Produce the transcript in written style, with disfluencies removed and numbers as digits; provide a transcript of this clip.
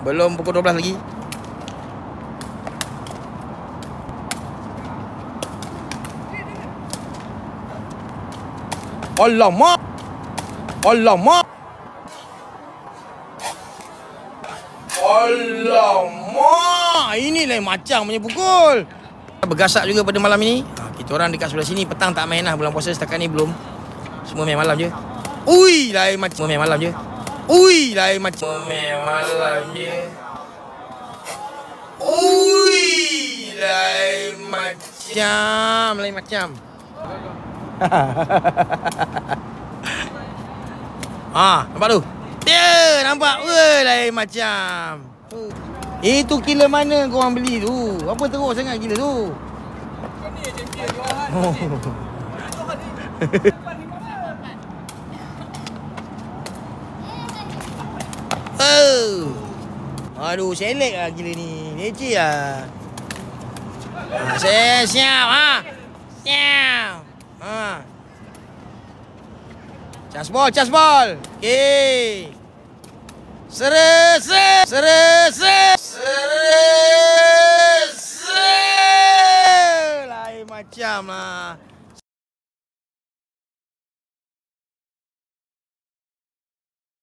Belum pukul 12 lagi. Alamak. Alamak. Alamak. Ini lain macam punya pukul. Bergasak juga pada malam ini. Kita orang dekat sebelah sini petang tak main lah. Bulan puasa setakat ni belum. Semua main malam je. Ui, lain macam. Semua main malam je. Ui, lain macam. Main malam je. Ui, lain macam. Lain macam. Nampak tu? Ya, nampak. Weh, lain macam. Itu kila mana korang beli tu? Apa teruk sangat kila tu? Aduh, selek lah gila ni. Leceh lah. Siap. Siap. Cas bol. Okey. Seres. Lain macam lah.